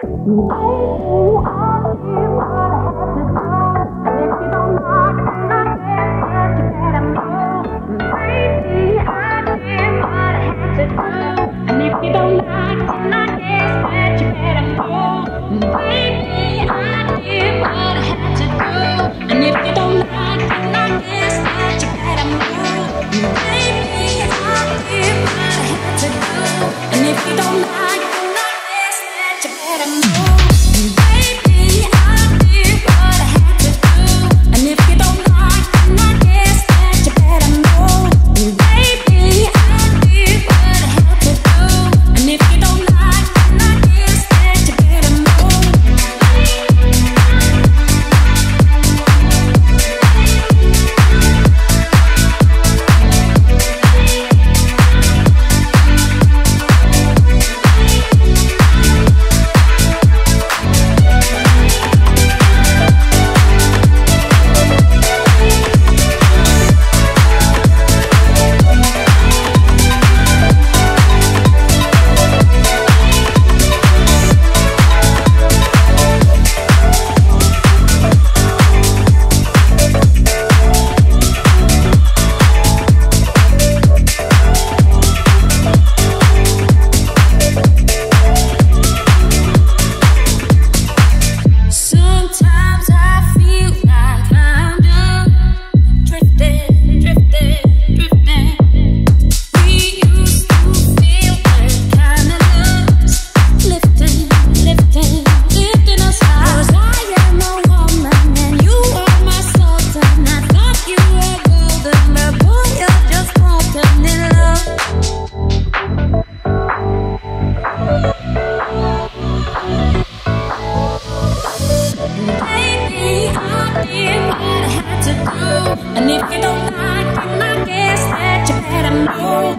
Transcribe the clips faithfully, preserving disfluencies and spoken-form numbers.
And if you don't like it, I guess that you better know.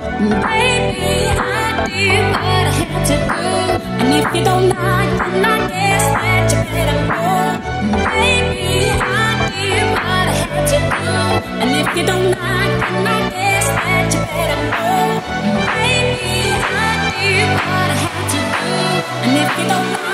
Baby, I did what I had to do. And if you don't like it, I guess that you better know. Baby, I did what I had to do. And if you don't like it, I guess that you better know. Baby, I did what I had to do. And if you don't like